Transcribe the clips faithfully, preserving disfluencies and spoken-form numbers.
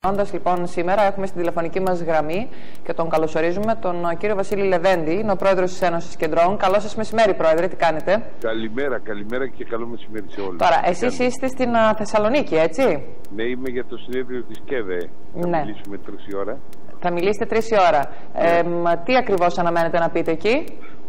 Όντας λοιπόν σήμερα έχουμε στην τηλεφωνική μας γραμμή και τον καλωσορίζουμε τον κύριο Βασίλη Λεβέντη, είναι ο πρόεδρος της Ένωσης Κεντρών. Καλό σας μεσημέρι, πρόεδρε, τι κάνετε? Καλημέρα, καλημέρα και καλό μεσημέρι σε όλους. Τώρα, εσείς είστε στην uh, Θεσσαλονίκη, έτσι? Ναι, είμαι για το συνέδριο της ΚΕΔΕ. Θα ναι. μιλήσουμε τρεις η ώρα. Θα μιλήσετε τρεις η ώρα. Ναι. Ε, τι ακριβώς αναμένετε να πείτε εκεί?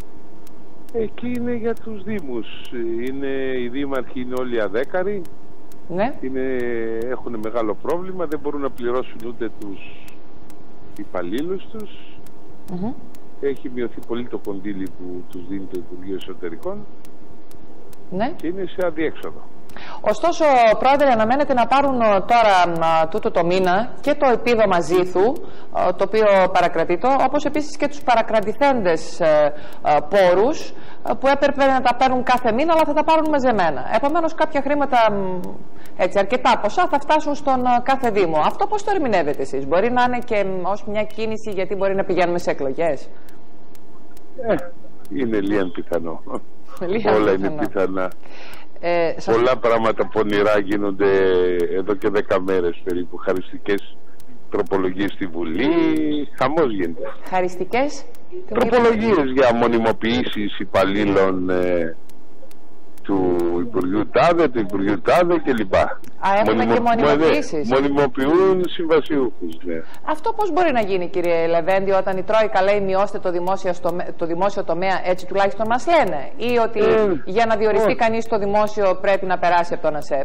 Εκεί είναι για τους Δήμους. Είναι, οι Δήμαρχοι είναι όλοι αδέκαροι. Ναι. Είναι, έχουν μεγάλο πρόβλημα, δεν μπορούν να πληρώσουν ούτε τους υπαλλήλους τους. Mm-hmm. Έχει μειωθεί πολύ το κονδύλι που τους δίνει το Υπουργείο Εσωτερικών. Ναι. Και είναι σε αδιέξοδο. Ωστόσο, πρόεδρε, αναμένεται να πάρουν τώρα α, τούτο το μήνα και το επίδομα ζήθου, α, το οποίο παρακρατείτο, όπως επίσης και τους παρακρατηθέντες α, α, πόρους α, που έπρεπε να τα παίρνουν κάθε μήνα, αλλά θα τα πάρουν μαζεμένα. Επομένως, κάποια χρήματα, έτσι, αρκετά ποσά, θα φτάσουν στον α, κάθε Δήμο. Αυτό πώς το ερμηνεύετε εσείς? Μπορεί να είναι και ως μια κίνηση, γιατί μπορεί να πηγαίνουμε σε εκλογές? Ε, είναι λίγαν πιθανό. Λίγαν Όλα πιθανό. είναι πιθανά. Ε, σας... Πολλά πράγματα πονηρά γίνονται εδώ και δέκα μέρες περίπου. Χαριστικές τροπολογίες στη Βουλή, χαμός γίνεται. Χαριστικές τροπολογίες για μονιμοποιήσεις υπαλλήλων ε, του Υπουργείου Τάδε, του Υπουργείου Τάδε κλπ. Α, έχουμε Μονιμο... και μονιμοποιήσεις. Μονιμοποιούν συμβασιούχους, ναι. Αυτό πώς μπορεί να γίνει, κύριε Λεβέντη, όταν η Τρόικα λέει μειώστε το δημόσιο, στο... το δημόσιο τομέα, έτσι τουλάχιστον μας λένε, ή ότι ε, για να διοριστεί ε, κανείς στο δημόσιο πρέπει να περάσει από τον ΑΣΕΠ?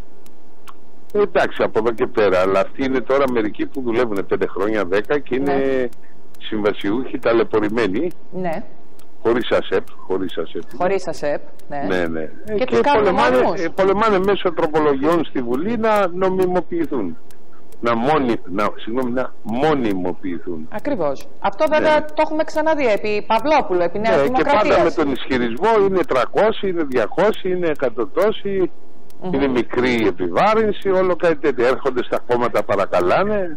Ε, εντάξει, από εδώ και πέρα, αλλά αυτοί είναι τώρα μερικοί που δουλεύουν πέντε χρόνια, δέκα και είναι ναι. συμβασιούχοι, ταλαιπωρημένοι. Ναι. Χωρίς ΑΣΕΠ, χωρίς ΑΣΕΠ. Χωρίς ΑΣΕΠ, ναι. ναι, ναι. Και, και πολεμάνε, πολεμάνε μέσω τροπολογιών στη Βουλή να νομιμοποιηθούν. Να, μόνοι, να, συγγνώμη, να μονιμοποιηθούν. Ακριβώς. Αυτό βέβαια ναι. το έχουμε ξαναδεί επί Παυλόπουλου, επί Νέας ναι, Δημοκρατίας. Και πάντα με τον ισχυρισμό είναι τριακόσιοι, είναι διακόσιοι, είναι εκατοτόσιοι, mm-hmm. είναι μικρή επιβάρυνση, όλο κάτι τέτοιο. Έρχονται στα κόμματα, παρακαλάνε.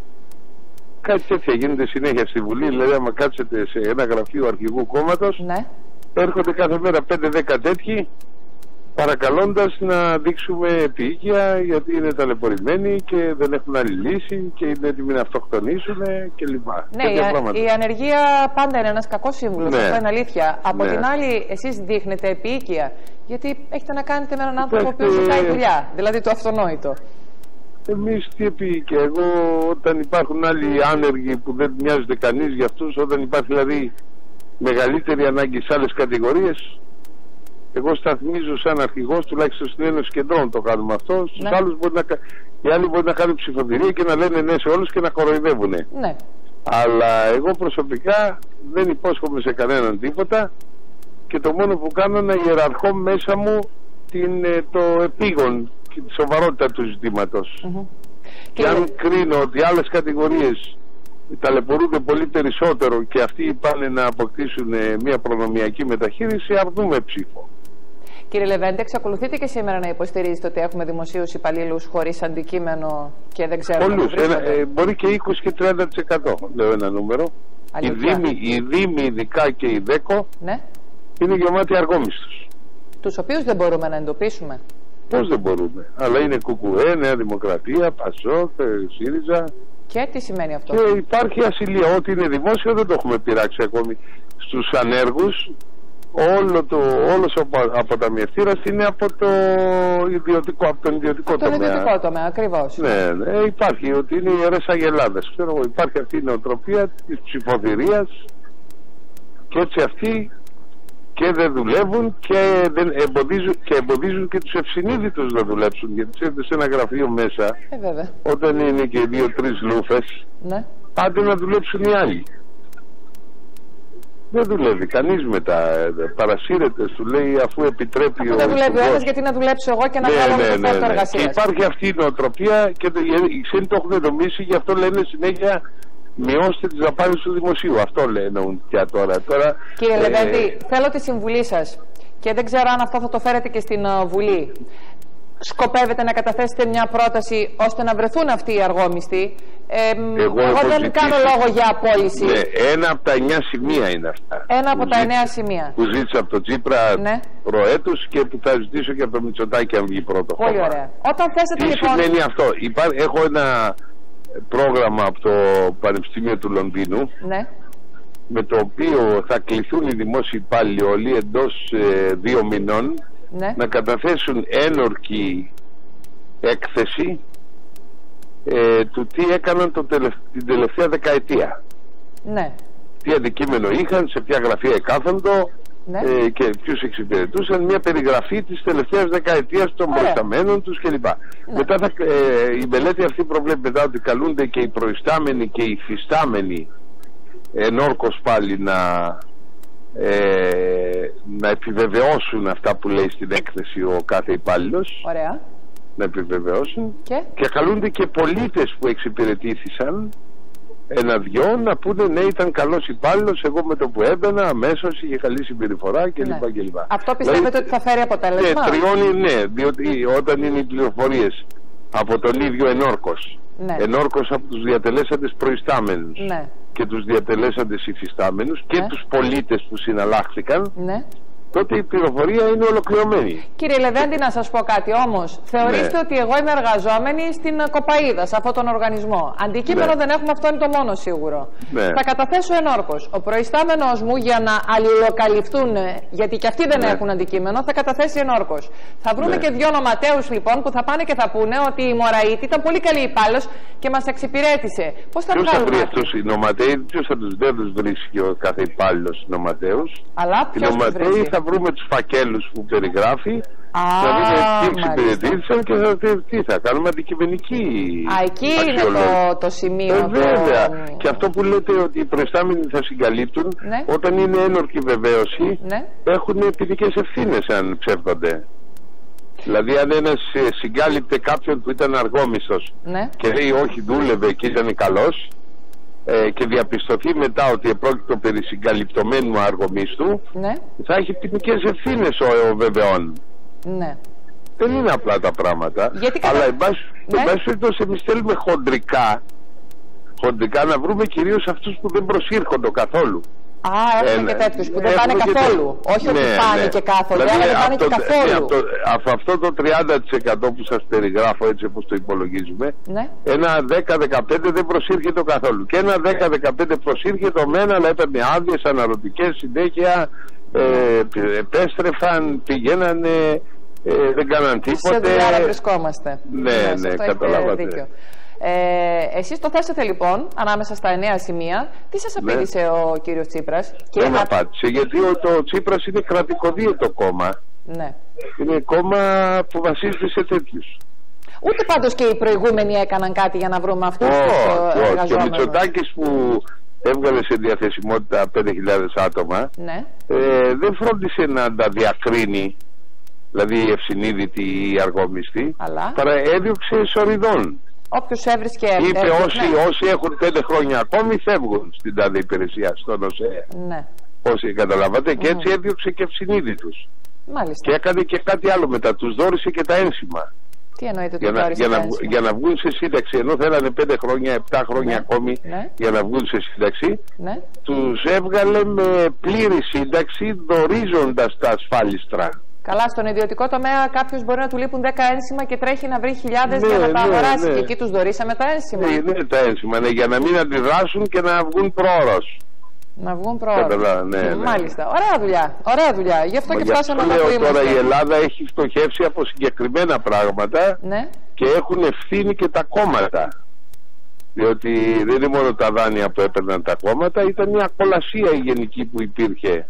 Κάτι τέτοια γίνεται συνέχεια στη Βουλή. Δηλαδή, άμα κάτσετε σε ένα γραφείο αρχηγού κόμματος, ναι. έρχονται κάθε μέρα πέντε δέκα τέτοιοι, παρακαλώντας να δείξουμε επίοικια, γιατί είναι ταλαιπωρημένοι και δεν έχουν άλλη λύση και είναι έτοιμοι να αυτοκτονήσουν κλπ. Ναι, η, η ανεργία πάντα είναι ένας κακός σύμβουλος. Ναι. Αυτό είναι αλήθεια. Από ναι. την άλλη, εσείς δείχνετε επίοικια, γιατί έχετε να κάνετε με έναν άνθρωπο που ζητάει δουλειά, δηλαδή το αυτονόητο. Εμείς τι επίοικια? Εγώ όταν υπάρχουν άλλοι άνεργοι που δεν μοιάζεται κανείς για αυτούς, όταν υπάρχει δηλαδή μεγαλύτερη ανάγκη σε άλλες κατηγορίες, εγώ σταθμίζω σαν αρχηγός, τουλάχιστον στην Ένωση Κεντρών το κάνουμε αυτό. Στους ναι. άλλους μπορεί να, οι άλλοι μπορεί να κάνουν ψηφοδηρία και να λένε ναι σε όλους και να κοροϊδεύουν. Ναι. Αλλά εγώ προσωπικά δεν υπόσχομαι σε κανέναν τίποτα και το μόνο που κάνω είναι να ιεραρχώ μέσα μου την, το επίγον και τη σοβαρότητα του ζητήματος. Mm-hmm. Και, και αν κρίνω ότι άλλες κατηγορίες ταλαιπωρούνται πολύ περισσότερο και αυτοί πάνε να αποκτήσουν μια προνομιακή μεταχείριση, αρνούμε ψήφο. Κύριε Λεβέντη, εξακολουθείτε και σήμερα να υποστηρίζετε ότι έχουμε δημοσίους υπαλλήλους χωρίς αντικείμενο και δεν ξέρουμε Πολλούς, ένα, ε, μπορεί και είκοσι και τριάντα τοις εκατό, λέω ένα νούμερο. Οι Δήμοι, οι Δήμοι ειδικά και η ΔΕΚΟ ναι. είναι γεμάτοι αργόμισθους. Τους οποίους δεν μπορούμε να εντοπίσουμε. Πώς δεν μπορούμε? Αλλά είναι ΚΚΕ, Νέα Δημοκρατία, ΠΑΣΟΚ, ΣΥΡΙΖΑ. Και τι σημαίνει αυτό? Και υπάρχει ασυλία. Ό,τι είναι δημόσιο δεν το έχουμε πειράξει ακόμη. Στους ανέργους, όλο το, όλος ο αποταμιευτήρας είναι από, το ιδιωτικό, από τον ιδιωτικό από τομέα. Τον ιδιωτικό τομέα, ακριβώς. Ναι, ναι, υπάρχει ότι είναι ιερές αγελάδες. Ξέρω, υπάρχει αυτή η νοοτροπία της ψηφοδηρίας και έτσι αυτοί και δεν δουλεύουν και, δεν εμποδίζουν, και εμποδίζουν και τους ευσυνείδητους να δουλέψουν, γιατί ξέρετε σε ένα γραφείο μέσα ε, όταν είναι και δύο-τρεις λούφες ναι. πάντε να δουλέψουν οι άλλοι. Δεν δουλεύει κανείς μετά, παρασύρεται, σου λέει αφού επιτρέπει. Αφού δεν δουλεύει ο ένας, γιατί να δουλέψω εγώ και να βγάλω ναι, ναι, το φόρτο ναι, ναι. εργασίας. Και υπάρχει αυτή η νοοτροπία και το, οι ξένοι το έχουν νομίσει, γι' αυτό λένε συνέχεια μειώστε τις δαπάνες του δημοσίου. Αυτό λένε πια τώρα. τώρα Κύριε ε, Λεβέντη, θέλω τη συμβουλή σας και δεν ξέρω αν αυτό θα το φέρετε και στην uh, Βουλή. Σκοπεύετε να καταθέσετε μια πρόταση ώστε να βρεθούν αυτοί οι αργόμισθοι? Ε, εγώ εγώ δεν ζητήσει, κάνω λόγο για απόλυση. Ναι, ένα από τα εννιά σημεία είναι αυτά. Ένα από τα εννιά σημεία. Που ζήτησα από τον Τσίπρα ναι. προέτους και που θα ζητήσω και από τον Μητσοτάκη αν βγει πρώτο. Πολύ χώμα. Ωραία. Όταν θέσετε Τι λοιπόν... σημαίνει αυτό? Υπά... Έχω ένα πρόγραμμα από το Πανεπιστήμιο του Λονδίνου, ναι, με το οποίο θα κληθούν οι δημόσιοι υπάλληλοι όλοι εντός ε, δύο μηνών, ναι, να καταθέσουν ένορκη έκθεση ε, του τι έκαναν το τελευ... την τελευταία δεκαετία. Ναι. Τι αντικείμενο είχαν, σε ποια γραφεία εκάθοντο, ναι, ε, και ποιους εξυπηρετούσαν, μια περιγραφή της τελευταίας δεκαετίας των προϊσταμένων τους κλπ. Ναι. Μετά θα, ε, η μελέτη αυτή προβλέπει μετά ότι καλούνται και οι προϊστάμενοι και οι υφιστάμενοι ενόρκως πάλι να, ε, να επιβεβαιώσουν αυτά που λέει στην έκθεση ο κάθε υπάλληλος. Ωραία. Να επιβεβαιώσουν και, και καλούνται και πολίτες που εξυπηρετήθησαν ένα-δυο να πούνε ναι, ήταν καλός υπάλληλος, εγώ με το που έμπαινα αμέσως είχε καλή συμπεριφορά κλπ. Ναι. κλπ. Αυτό πιστεύετε δηλαδή, ότι θα φέρει αποτέλεσμα? Ναι, τριώνει, ναι, διότι όταν είναι οι πληροφορίες από τον ίδιο ενόρκος, ναι, ενόρκος από τους διατελέσαντες προϊστάμενους, ναι, και τους διατελέσαντες υφιστάμενους, ναι, και τους πολίτες που συναλλάχθηκαν, ναι, τότε η πληροφορία είναι ολοκληρωμένη. Κύριε Λεβέντη, να σας πω κάτι όμως. Θεωρήστε, ναι, ότι εγώ είμαι εργαζόμενη στην Κοπαΐδα, σε αυτόν τον οργανισμό. Αντικείμενο, ναι, δεν έχουμε, αυτό είναι το μόνο σίγουρο. Ναι. Θα καταθέσω ενόρκος. Ο προϊστάμενος μου, για να αλληλοκαλυφθούν, γιατί και αυτοί δεν, ναι, έχουν αντικείμενο, θα καταθέσει ενόρκος. Θα βρούμε, ναι, και δύο νοματέους λοιπόν που θα πάνε και θα πούνε ότι η Μωραήτη ήταν πολύ καλή υπάλληλος και μας εξυπηρέτησε. Πώς θα ποιος βγάλουμε θα βρει αυτούς οι νοματέοι, ποιος θα τους δεν τους βρίσκει ο κάθε υπάλληλος νοματέους? Αλλά ποιος τους βρίσκει? Θα βρούμε τους φακέλους που περιγράφει, Α, θα δούμε τι εξυπηρετήσαν και θα, τι θα κάνουμε αντικειμενική Α, εκεί είναι το, το σημείο. Ε, βέβαια. Το... Και αυτό που λέτε ότι οι προϊστάμενοι θα συγκαλύπτουν, ναι, όταν είναι ένορκη βεβαίωση, ναι, έχουν ποινικές ευθύνες αν ψεύδονται. Δηλαδή αν ένας συγκάλυπτε κάποιον που ήταν αργόμισθος, ναι, και λέει όχι, δούλευε και ήταν καλός, Ε, και διαπιστωθεί μετά ότι επρόκειτο περί συγκαλυπτωμένου αργομίσθου, ναι, θα έχει ποινικές ευθύνες ο, ο βεβαιών. Ναι. Δεν είναι απλά τα πράγματα. Γιατί αλλά εν πάση περιπτώσει εμείς θέλουμε χοντρικά, χοντρικά να βρούμε κυρίως αυτούς που δεν προσήρχονται καθόλου. Α, έχουμε ε, και τέτοιους που δεν πάνε καθόλου. Και... Όχι, ναι, ότι πάνε, ναι, και κάθονται, δηλαδή, αλλά δεν πάνε και καθόλου. Ναι, αυτό, αυτό, αυτό το τριάντα τοις εκατό που σας περιγράφω, έτσι όπως το υπολογίζουμε, ναι, ένα δέκα με δεκαπέντε δεν προσήρχεται καθόλου. Και ένα δέκα με δεκαπέντε προσήρχεται μένα, αλλά έπαιρνε άδειες αναρωτικές συνέχεια, ε, επέστρεφαν, πηγαίνανε, ε, δεν κάναν τίποτε. Σε δουλειά βρισκόμαστε. Ναι, ναι, ναι, καταλάβατε. Ε, εσείς το θέσατε λοιπόν ανάμεσα στα εννέα σημεία. Τι σας απήντησε, ναι, ο κύριος Τσίπρας? Δεν και... απάντησε, γιατί ο, το Τσίπρας είναι κρατικοδίαιτο κόμμα. Ναι. Είναι κόμμα που βασίζεται σε τέτοιους. Ούτε πάντως και οι προηγούμενοι έκαναν κάτι για να βρούμε αυτούς oh, τους εργαζόμενους. Και ο Μητσοτάκης που έβγαλε σε διαθεσιμότητα πέντε χιλιάδες άτομα, ναι, ε, δεν φρόντισε να τα διακρίνει, δηλαδή ευσυνείδητοι ή αργόμιστοι, αλλά παρά έδιωξε σοριδών. Όποιος έβρισκε... Είπε όσοι, ναι, όσοι έχουν πέντε χρόνια ακόμη φεύγουν στην τάδε υπηρεσία, στον ΟΣΕ. Ναι. Όσοι καταλαβαίνετε, mm. και έτσι έδιωξε και ευσυνείδητους. Μάλιστα. Και έκανε και κάτι άλλο μετά, τους δώρισε και τα ένσημα. Τι εννοείται για, το να, για, να, για να βγουν σε σύνταξη, ενώ θέλανε πέντε χρόνια, επτά χρόνια, ναι, ακόμη, ναι, για να βγουν σε σύνταξη, ναι, τους έβγαλε με πλήρη σύνταξη, δωρίζοντας τα ασφάλιστρα. Καλά, στον ιδιωτικό τομέα κάποιος μπορεί να του λείπουν δέκα ένσημα και τρέχει να βρει χιλιάδες, ναι, για να τα αγοράσει, ναι, ναι. Και εκεί τους δωρήσαμε τα ένσημα. Ναι, ναι, τα ένσημα, ναι, για να μην αντιδράσουν και να βγουν πρόωρος. Να βγουν πρόωρος. Ναι, ναι. Μάλιστα. Ωραία δουλειά. Ωραία δουλειά. Γι' αυτό Μα και φτάσαμε εδώ που είμαστε. Τώρα η Ελλάδα έχει φτωχεύσει από συγκεκριμένα πράγματα, ναι, και έχουν ευθύνη και τα κόμματα. Διότι δεν είναι μόνο τα δάνεια που έπαιρναν τα κόμματα, ήταν μια κολασία η γενική που υπήρχε.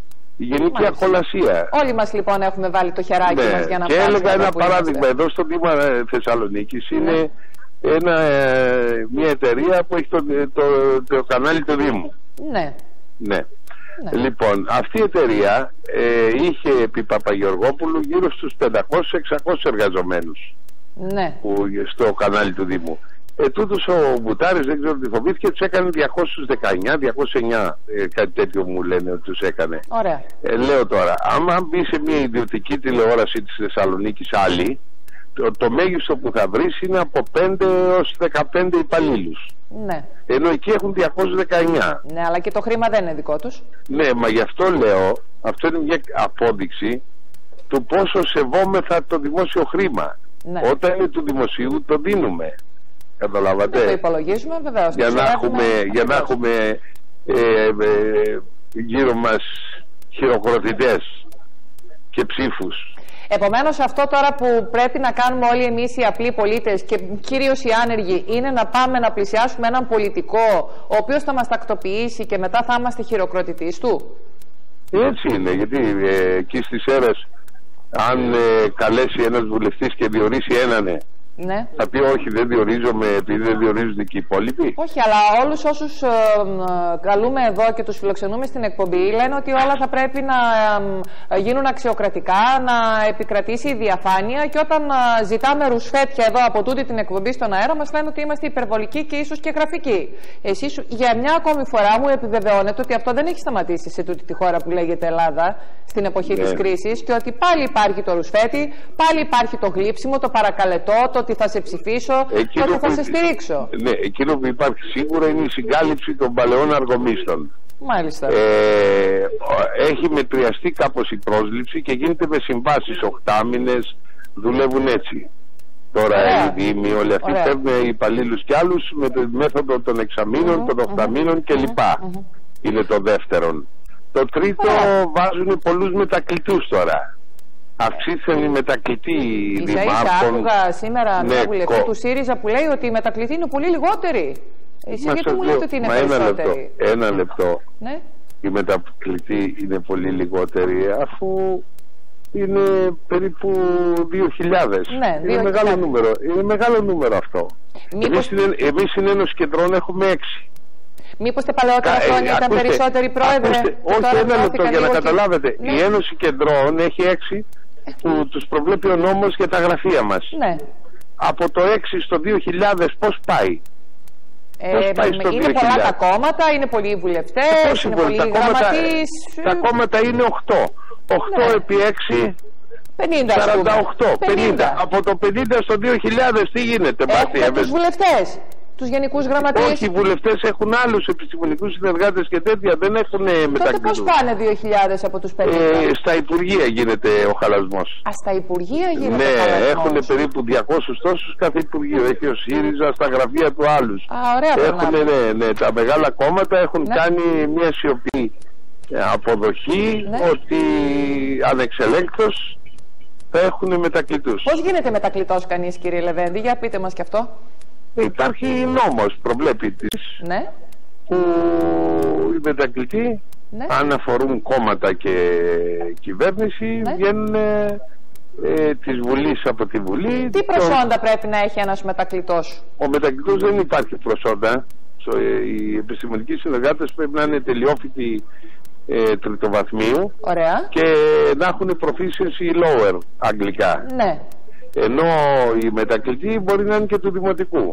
Η γενική ακολασία. Όλοι μας λοιπόν έχουμε βάλει το χεράκι, ναι, μας για να φτάσουμε. Και έλεγα ένα παράδειγμα είμαστε. Εδώ στο Δήμα Θεσσαλονίκης, ναι, είναι ένα, μια εταιρεία που έχει το, το, το, το κανάλι του Δήμου. Ναι. Ναι. Ναι. Λοιπόν, αυτή η εταιρεία ε, είχε επί Παπαγεωργόπουλου γύρω στους πεντακόσιους με εξακόσιους εργαζομένους, ναι, που, στο κανάλι του Δήμου. Ε, τούτος ο Μπουτάρης, δεν ξέρω τι φοβήθηκε, τους έκανε διακόσιους δεκαεννιά, διακόσιους εννιά, ε, κάτι τέτοιο μου λένε ότι τους έκανε. Ωραία. Ε, λέω τώρα, άμα μπει σε μια ιδιωτική τηλεόραση της Θεσσαλονίκης άλλη, το, το μέγιστο που θα βρεις είναι από πέντε έως δεκαπέντε υπαλλήλους. Ναι. Ενώ εκεί έχουν διακόσιους δεκαεννιά. Ναι, αλλά και το χρήμα δεν είναι δικό τους. Ναι, μα γι' αυτό λέω, αυτό είναι μια απόδειξη του πόσο σεβόμεθα το δημόσιο χρήμα. Ναι. Όταν είναι του δημοσίου το δίνουμε. Καταλάβατε. Δεν το υπολογίζουμε βεβαίως. Για να έχουμε, για να έχουμε ε, ε, γύρω μας χειροκροτητές και ψήφους. Επομένως αυτό τώρα που πρέπει να κάνουμε όλοι εμείς οι απλοί πολίτες και κυρίως οι άνεργοι είναι να πάμε να πλησιάσουμε έναν πολιτικό ο οποίος θα μας τακτοποιήσει και μετά θα είμαστε χειροκροτητής του. Έτσι είναι, γιατί ε, εκεί στις αίρες αν ε, καλέσει ένας βουλευτής και διορίσει έναν, ναι. θα πει όχι, δεν διορίζομαι επειδή δεν διορίζονται και οι υπόλοιποι. Όχι, αλλά όλους όσους ε, ε, καλούμε εδώ και τους φιλοξενούμε στην εκπομπή λένε ότι όλα θα πρέπει να ε, γίνουν αξιοκρατικά, να επικρατήσει η διαφάνεια, και όταν ε, ζητάμε ρουσφέτια εδώ από τούτη την εκπομπή στον αέρα μας λένε ότι είμαστε υπερβολικοί και ίσως και γραφικοί. Εσείς για μια ακόμη φορά μου επιβεβαιώνετε ότι αυτό δεν έχει σταματήσει σε τούτη τη χώρα που λέγεται Ελλάδα στην εποχή ναι. της κρίσης, και ότι πάλι υπάρχει το ρουσφέτι, πάλι υπάρχει το γλύψιμο, το παρακαλετό, το ότι θα σε ψηφίσω, εκείνο το ότι θα που, σε στηρίξω. Ναι, εκείνο που υπάρχει σίγουρα είναι η συγκάλυψη των παλαιών αργομίσθων. Μάλιστα. Ε, έχει μετριαστεί κάπως η πρόσληψη και γίνεται με συμβάσεις οχτάμηνες, δουλεύουν έτσι. Τώρα οι δήμοι όλοι αυτοί παίρνουν υπαλλήλους κι άλλους με τη μέθοδο των εξαμήνων, mm-hmm, των οχταμήνων mm-hmm, κλπ. Mm-hmm. Είναι το δεύτερον. Το τρίτο yeah. βάζουν πολλούς μετακλητούς τώρα. Αυξήθηκαν οι μετακλητοί δημάρχων. Άκουγα σήμερα ναι, μια βουλευτή κο... του ΣΥΡΙΖΑ που λέει ότι οι μετακλητοί είναι πολύ λιγότεροι. Εσύ Μα γιατί μου λέτε ότι είναι μα περισσότεροι? Ένα λεπτό. Ένα λεπτό. Ναι. Οι μετακλητοί είναι πολύ λιγότεροι, αφού είναι περίπου δύο χιλιάδες. Ναι, είναι μεγάλο νούμερο. Είναι μεγάλο νούμερο αυτό. Μήπως... Εμείς, εμείς στην Ένωση Κεντρών έχουμε έξι. Μήπως τα παλαιότερα χρόνια ήταν ακούστε, περισσότεροι πρόεδρε? Ακούστε, όχι, ένα λεπτό για να και... καταλάβετε. Ναι. Η Ένωση Κεντρών έχει έξι που τους προβλέπει ο νόμος για τα γραφεία μας. Ναι. Από το έξι στο δύο χιλιάδες πώς πάει? Ε, πώς πάει στο είναι δύο χιλιάδες? Πολλά τα κόμματα, είναι πολλοί οι βουλευτές, είναι πολλοί οι γραμματείς. Τα κόμματα είναι οκτώ. οκτώ ναι. επί έξι... πενήντα, σαράντα οκτώ, πενήντα. πενήντα. Από το πενήντα στο δύο χιλιάδες τι γίνεται? Έχουμε τους βουλευτές, τους γενικούς γραμματείς. Όχι, οι βουλευτές έχουν άλλους επιστημονικούς συνεργάτες και τέτοια, δεν έχουν μετακλητούς. Τότε πώς πάνε δύο χιλιάδες από τους πενήντα? Ε, στα Υπουργεία γίνεται ο χαλασμός. Α, στα Υπουργεία γίνεται ναι, ο χαλασμός. Ναι, έχουν περίπου διακόσιους τόσους κάθε Υπουργείο. Έχει ο ΣΥΡΙΖΑ στα γραφεία του άλλους. Α, ωραία. Έχουν, ναι, ναι, τα μεγάλα κόμματα έχουν ναι. κάνει μια σιωπή αποδοχή ναι. ότι ανεξελέγκτος θα έχουν μετακλητούς. Πώς γίνεται μετακλητός κανείς, κύριε Λεβέντη? Για πείτε μας και αυτό. Υπάρχει νόμος, προβλέπει της, ναι. που οι μετακλητοί, ναι. αν αφορούν κόμματα και κυβέρνηση, ναι. βγαίνουν ε, ε, της Βουλής από τη Βουλή. Τι προσόντα το... πρέπει να έχει ένας μετακλητός? Ο μετακλητός δεν υπάρχει προσόντα. Οι επιστημονικοί συνεργάτες πρέπει να είναι τελειόφοιτοι ε, τριτοβαθμίου. Ωραία. Και να έχουν proficiency lower αγγλικά. Ναι. Ενώ οι μετακλητοί μπορεί να είναι και του δημοτικού.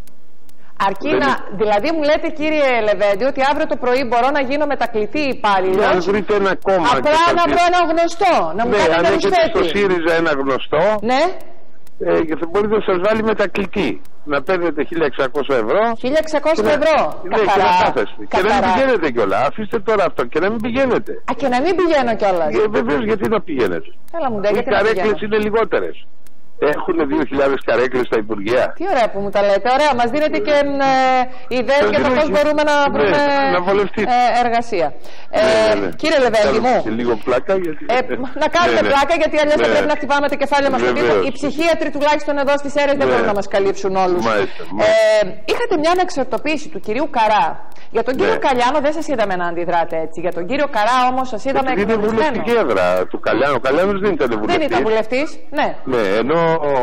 Αρκεί δεν... να... Δηλαδή μου λέτε, κύριε Λεβέντη, ότι αύριο το πρωί μπορώ να γίνω μετακλητή υπάλληλος. Να βρείτε ένα κόμμα. Απλά να βρω ένα γνωστό. Να μου ναι, κάνει αν ένα έχετε στο ΣΥΡΙΖΑ ένα γνωστό. Ναι. Ε, και θα μπορείτε να σας βάλει μετακλητή. Να παίρνετε χίλια εξακόσια ευρώ. χίλια εξακόσια ευρώ. Ναι, και να κάθεστε. Και να μην πηγαίνετε κιόλα. Αφήστε τώρα αυτό και να μην πηγαίνετε. Α, και να μην πηγαίνω κιόλα. Ε, Βεβαίως, γιατί να πηγαίνετε. Έλα μου, ντε, οι καρέκλες είναι λιγότερες. Έχουν δύο χιλιάδες καρέκλες στα Υπουργεία. Τι ωραία που μου τα λέτε. Ωραία, μας δίνετε και ε, ιδέες για το πώς μπορούμε να βρούμε ναι, ε, εργασία. Ναι, ε, ναι, ναι. Κύριε Λεβέντη μου. Και λίγο πλάκα. Γιατί... Ε, να κάνουμε ναι, ναι. πλάκα, γιατί αλλιώς ναι, θα πρέπει να χτυπάμε τα κεφάλια μας στον τοίχο. Οι ψυχίατροι τουλάχιστον εδώ στις αίρες δεν ναι. μπορούν να μας καλύψουν όλους. Μάλιστα, μάλιστα. Ε, είχατε μια ανεξαρτοποίηση του κυρίου Καρά. Για τον κύριο ναι. Καλιάνο δεν σας είδαμε να αντιδράτε έτσι. Για τον κύριο Καρά όμως σας είδαμε εκνευρισμένο. Είναι βουλευτική έδρα του Καλιάνου. Ο Καλιάνος δεν ήταν βουλευτής. Δεν ήταν βουλευτής, ναι. Ναι, ενώ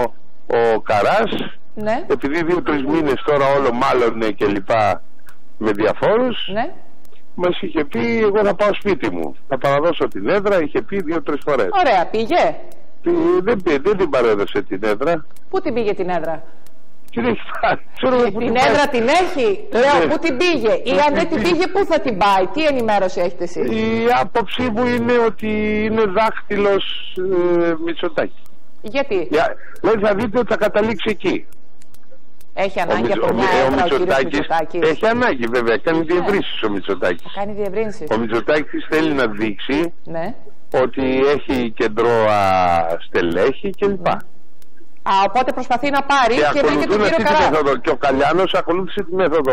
ο Καράς, ναι. επειδή δύο-τρεις μήνες τώρα όλο μάλλον και λοιπά με διαφόρους, ναι. μας είχε πει εγώ θα πάω σπίτι μου, θα παραδώσω την έδρα, είχε πει δύο-τρεις φορές. Ωραία, πήγε. Πή, δεν, δεν την παρέδωσε την έδρα. Πού την πήγε την έδρα? Την έχει πάρει. Την, την έδρα την έχει. Λέω, πού την πήγε? Ή αν δεν την πήγε, πού θα την πάει? Τι ενημέρωση έχετε εσείς? Η άποψή μου είναι ότι είναι δάχτυλος ε, Μητσοτάκη. Γιατί? Για, δηλαδή θα δείτε ότι θα καταλήξει εκεί. Έχει ανάγκη από μια έδρα ο κύριος Μητσοτάκης? Έχει ανάγκη βέβαια, κάνει διευρύνσεις ο Μητσοτάκης. Κάνει διευρύνσεις. Ο Μητσοτάκης θέλει να δείξει ναι. ότι έχει κεντρώα στελέχη κλπ. Ναι. Α, οπότε προσπαθεί να πάρει και, και βρήκε τον κύριο Καρά. Μέθοδο. Και ο Καλιάνος ακολούθησε τη μέθοδο.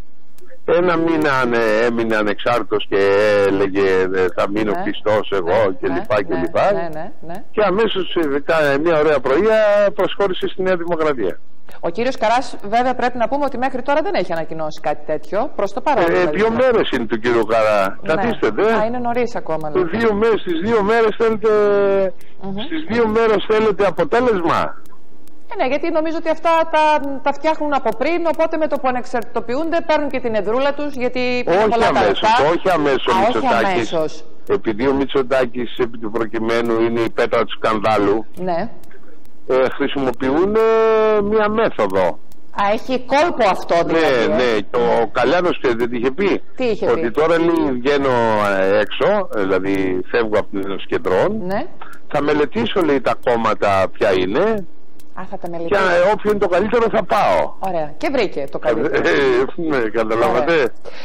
Ένα μήνα έμεινε ανεξάρτητος και έλεγε θα μείνω ναι, πιστός εγώ ναι, κλπ. Ναι, και, ναι, ναι, ναι, ναι. Και αμέσως μια ωραία πρωία προσχώρησε στη Νέα Δημοκρατία. Ο κύριος Καράς βέβαια πρέπει να πούμε ότι μέχρι τώρα δεν έχει ανακοινώσει κάτι τέτοιο προς το παρόν. Ε, δύο μέρες είναι του κύριου Καρά. Ναι. Καθίστε δε. Α, είναι νωρίς ακόμα. Δύο μέρες, στις δύο μέρες θέλετε, mm-hmm. στις δύο μέρες θέλετε αποτέλεσμα. Ε, ναι, γιατί νομίζω ότι αυτά τα, τα φτιάχνουν από πριν, οπότε με το που ανεξαρτητοποιούνται παίρνουν και την εδρούλα τους, γιατί όχι πολλά αμέσως, τα όχι αμέσως, Α, ο όχι αμέσως. Επειδή ο Μητσοτάκης επί του προκειμένου είναι η πέτρα του σκανδάλου, ναι. ε, χρησιμοποιούν ε, μία μέθοδο. Α, έχει κόλπο αυτό δηλαδή. Ναι, ναι, και ο Καλιάνος δεν τι είχε πει. Τι είχε ότι πει? τώρα λέει βγαίνω έξω, δηλαδή φεύγω από την Κεντρών, ναι. θα μελετήσω λέει τα κόμματα ποια είναι. Α, θα τα και ε, όποιο είναι το καλύτερο θα πάω. Ωραία. Και βρήκε το καλύτερο. Ε, ναι, καταλάβατε.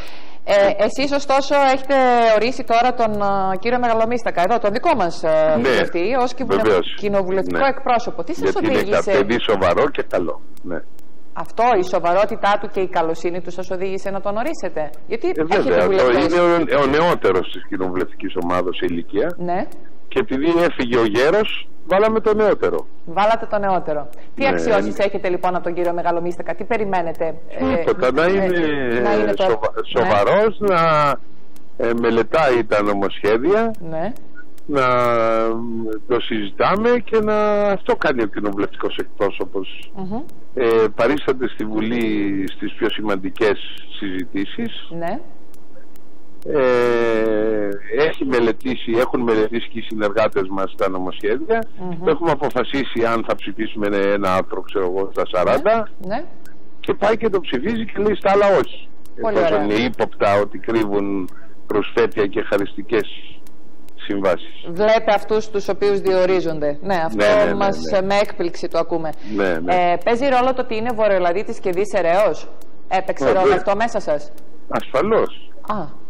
Ε, εσείς ωστόσο έχετε ορίσει τώρα τον uh, κύριο Μεγαλομίστακα, εδώ, τον δικό μας uh, ναι, βουλευτή, ως κοινοβουλευτικό ναι. εκπρόσωπο. Τι σας οδήγησε? Γιατί είναι παιδί σοβαρό και καλό. Ναι. Αυτό, η σοβαρότητά του και η καλοσύνη του σας οδήγησε να τον ορίσετε? Γιατί ε, βέβαια, είναι ο, ο νεότερος της κοινοβουλευτικής ομάδας σε ηλικία. Ναι. Και επειδή έφυγε ο γέρος, βάλαμε το νεότερο. Βάλατε το νεότερο. Τι ναι, αξιώσεις ναι. έχετε λοιπόν από τον κύριο Μεγαλομίστακα? Τι περιμένετε? Τίποτα, ε, να είναι, ε, να είναι το... σοβα, σοβαρός, ναι. να ε, μελετάει τα νομοσχέδια, ναι. να το συζητάμε και να αυτό κάνει ο κοινοβουλευτικός εκπρόσωπος. Mm-hmm. ε, παρίσταται στη Βουλή στις πιο σημαντικές συζητήσεις. Ναι. Ε, έχει μελετήσει, έχουν μελετήσει και οι συνεργάτες μας τα νομοσχέδια. Mm-hmm. Έχουμε αποφασίσει αν θα ψηφίσουμε ένα άρθρο, ξέρω εγώ, στα σαράντα. Ναι. Και πάει και το ψηφίζει και λέει στα άλλα όχι. Εφόσον είναι ύποπτα ότι κρύβουν προσφέτεια και χαριστικές συμβάσεις. Βλέπε αυτούς τους οποίους διορίζονται. Ναι, αυτό ναι, ναι, ναι, μας ναι. με έκπληξη το ακούμε. Ναι, ναι. Ε, παίζει ρόλο το ότι είναι βορειολαδίτης και δισεραιός? Έπαιξε ναι, ρόλο ναι. αυτό μέσα σας? Ασφαλώς. Α.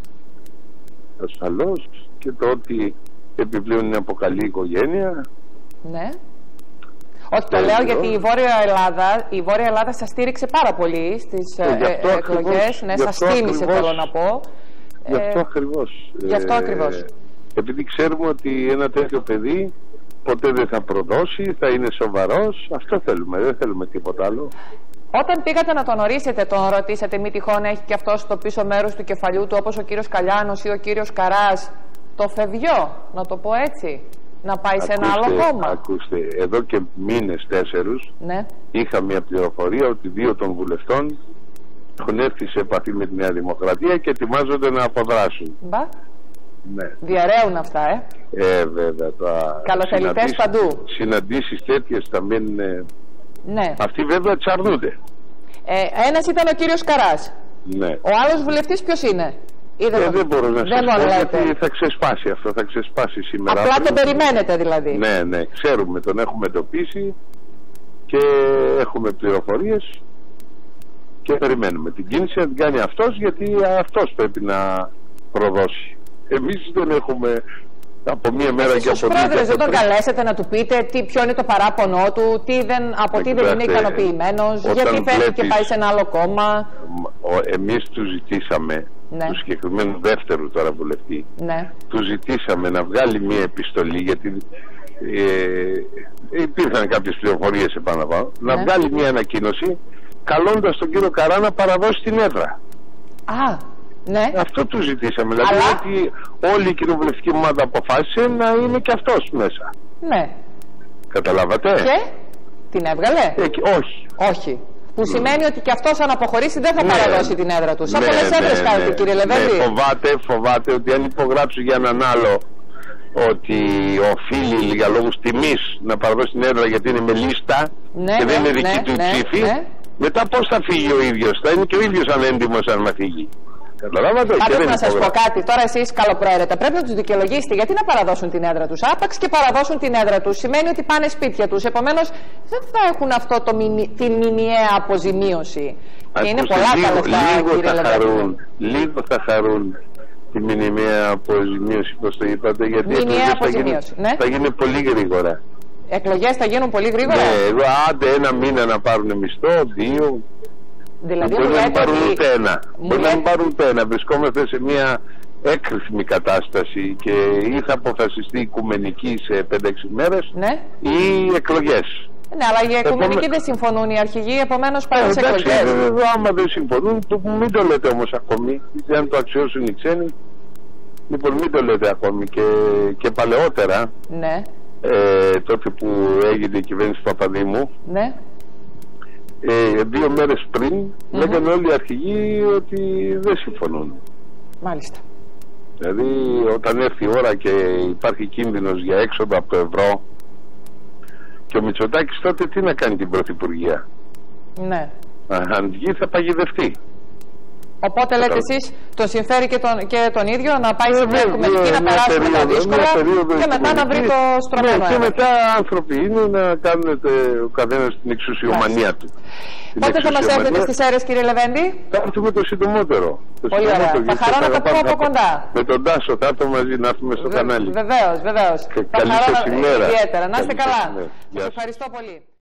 Ασφαλώς, και το ότι επιπλέον είναι από καλή οικογένεια. Ναι. Όχι, το λέω γιατί η Βόρεια Ελλάδα, η Βόρεια Ελλάδα σας στήριξε πάρα πολύ στις ε, εκλογές. Ναι, σας τίμησε, θέλω να πω. Γι' αυτό ακριβώς. Γι' αυτό ακριβώς. Ε, επειδή ξέρουμε ότι ένα τέτοιο παιδί ποτέ δεν θα προδώσει, θα είναι σοβαρός. Αυτό θέλουμε, δεν θέλουμε τίποτα άλλο. Όταν πήγατε να τον ορίσετε, τον ρωτήσατε μη τυχόν έχει και αυτό στο πίσω μέρος του κεφαλιού του, όπως ο κύριος Καλιάνος ή ο κύριος Καράς, το φευγιό, να το πω έτσι, να πάει ακούστε, σε ένα άλλο κόμμα? Ακούστε, εδώ και μήνες τέσσερους ναι. είχα μια πληροφορία ότι δύο των βουλευτών έχουν έρθει σε επαφή με τη Νέα Δημοκρατία και ετοιμάζονται να αποδράσουν. Μπα. Ναι. Διαρρέουν αυτά, ε. Ε, βέβαια. Καλοθελητές παντού. Συναντήσεις τέτοιες θα μείνουν. Ναι. Αυτοί βέβαια τσαρνούνται. Ε, ένας ήταν ο κύριος Καράς. Ναι. Ο άλλος βουλευτής ποιος είναι? Ε, το... Δεν μπορώ να σας πω γιατί θα ξεσπάσει αυτό, θα ξεσπάσει σήμερα. Απλά τον περιμένετε δηλαδή? Ναι, ναι, ξέρουμε, τον έχουμε εντοπίσει και έχουμε πληροφορίες και περιμένουμε την κίνηση να την κάνει αυτός, γιατί αυτός πρέπει να προδώσει. Εμείς δεν έχουμε... Από μία μέρα εσείς και από μία πρόεδρες δεν τον καλέσετε να του πείτε τι, ποιο είναι το παράπονο του, τι δεν, από τι δεν είναι ικανοποιημένος, γιατί φεύγει και πάει σε ένα άλλο κόμμα? Εμείς του ζητήσαμε, ναι. του συγκεκριμένου δεύτερου τώρα βουλευτή, ναι. του ζητήσαμε να βγάλει μία επιστολή, γιατί ε, υπήρχαν κάποιες πληροφορίες επάνω, ναι. να βγάλει μία ανακοίνωση καλώντας τον κύριο Καρά να παραδώσει την έδρα. Α. Ναι. Αυτό του ζητήσαμε. Δηλαδή αλλά... ότι όλη η κοινοβουλευτική ομάδα αποφάσισε να είναι και αυτός μέσα. Ναι. Καταλάβατε? Και την έβγαλε? Ε, όχι. Όχι. Που mm. σημαίνει ότι και αυτός αν αποχωρήσει δεν θα ναι. παραδώσει την έδρα του. Σαν ναι, πολλές έδρες ναι, κάνετε, ναι. κύριε Λεβέντη. Ναι, φοβάται, φοβάται ότι αν υπογράψει για έναν άλλο ότι οφείλει για λόγους τιμής να παραδώσει την έδρα γιατί είναι με λίστα ναι, και ναι, δεν είναι δική ναι, του ναι, ψήφη, ναι. μετά πώς θα φύγει ο ίδιος? Θα είναι και ο ίδιος ανέντιμος αν μα φύγει. Καταλάβατε? Πάντως να σας πω κάτι, τώρα εσείς καλοπροαίρετα πρέπει να τους δικαιολογήσετε γιατί να παραδώσουν την έδρα τους. Άπαξ και παραδώσουν την έδρα τους σημαίνει ότι πάνε σπίτια τους, επομένως δεν θα έχουν αυτό το μηνυ... την μηνιαία αποζημίωση. Α, και είναι πολλά τα λεφτά, κύριε Λεβέντη. Λίγο θα χαρούν τη μηνιαία αποζημίωση, πώς το είπατε, γιατί μηνιαία αποζημίωση, θα, γίνει, ναι. θα γίνει πολύ γρήγορα. Εκλογές θα γίνουν πολύ γρήγορα. Ναι, άντε ένα μήνα να πάρουν μισθό, δύο. Δηλαδή μπορεί να μην πάρουν ότι... ούτε ένα. Μπορεί να μην πάρουν ούτε ένα. Βρισκόμαστε σε μια έκρηθμη κατάσταση και ή θα αποφασιστεί οικουμενική σε πέντε έξι μέρες, ναι, ή εκλογές. Ναι, αλλά οι οικουμενικοί Επόμε... δεν συμφωνούν οι αρχηγοί, επομένως πάνε σε εκλογές. Εντάξει, άμα δεν συμφωνούν, το, μην το λέτε όμως ακόμη. Δεν το αξιώσουν οι ξένοι. Λοιπόν, μην το λέτε ακόμη. Και, και παλαιότερα, ναι, ε, τότε που έγινε η κυβέρνηση του Παπαδήμου, ναι, ε, δύο μέρες πριν, mm-hmm. λέγανε όλοι οι αρχηγοί ότι δεν συμφωνούν. Μάλιστα. Δηλαδή, όταν έρθει η ώρα και υπάρχει κίνδυνος για έξοδο από το ευρώ, και ο Μητσοτάκης τότε τι να κάνει την πρωθυπουργία. Ναι. Αν βγει θα παγιδευτεί. Οπότε λέτε εσείς τον συμφέρει και τον, και τον ίδιο να πάει σε μια οικουμενική, να περάσουμε τα δύσκολα και μετά να βρει το στρωμένο. Ναι, και μετά άνθρωποι είναι να κάνουν ο καθένας την εξουσιομανία του. Πότε θα μας έρθετε στις αίρες, κύριε Λεβέντη? Θα έρθουμε το συντομότερο. Πολύ ωραία. Θα χαρώ να το πω από κοντά. Με τον Τάσο θα έρθω μαζί να έρθουμε στο κανάλι. Βεβαίως, βεβαίως. Καλή σας ημέρα. Ιδιαίτερα. Να είστε καλά. Σας ευχαριστώ πολύ.